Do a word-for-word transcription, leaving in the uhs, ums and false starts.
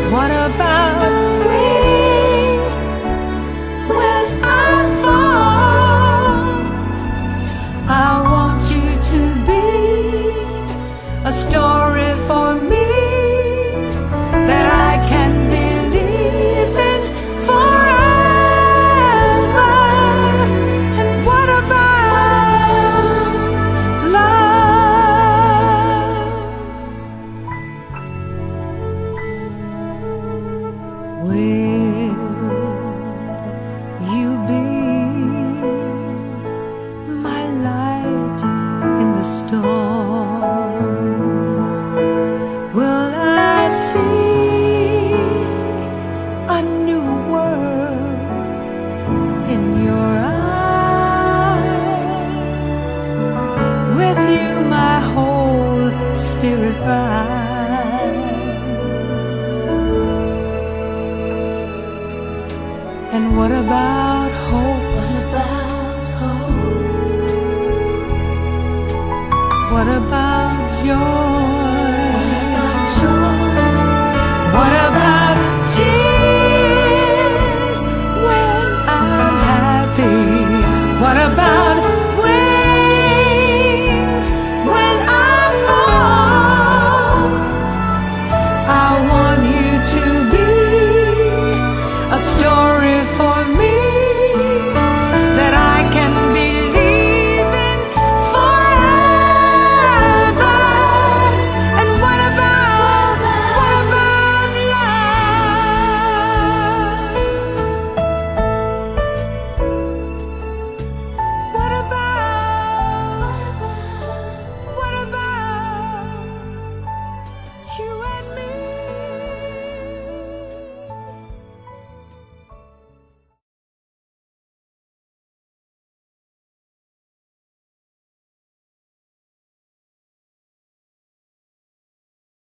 What about wings when I fall? I want you to be a story for me that I can believe in forever. And what about love? Will you be my light in the storm? Will I see a new world in your eyes? With you my whole spirit rise. And what about hope? What about hope? What about joy?